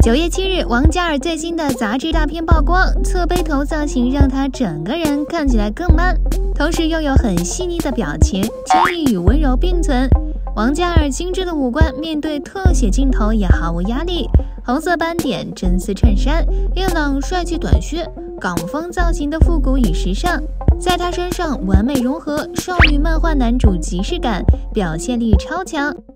9月7日，王嘉尔最新的杂志大片曝光，侧背头造型让他整个人看起来更 man， 同时又有很细腻的表情，坚毅与温柔并存。王嘉尔精致的五官面对特写镜头也毫无压力，红色斑点真丝衬衫，硬朗帅气短靴，港风造型的复古与时尚，在他身上完美融合少女漫画男主即视感，表现力超强。